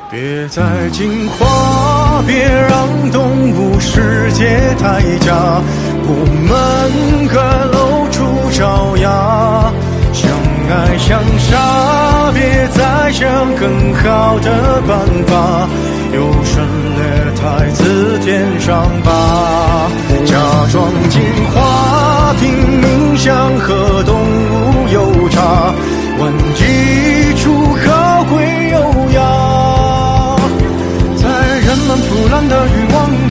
别再进化，别让动物世界太假，我们该露出爪牙，相爱相杀，别再想更好的办法，优胜劣汰字典上吧，假装进化，拼命想和动物有差，玩具